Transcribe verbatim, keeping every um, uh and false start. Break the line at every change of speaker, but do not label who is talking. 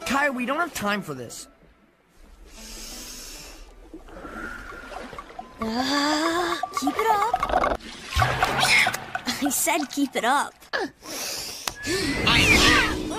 Kai, we don't have time for this.
Uh, keep it up. I said keep it up.
I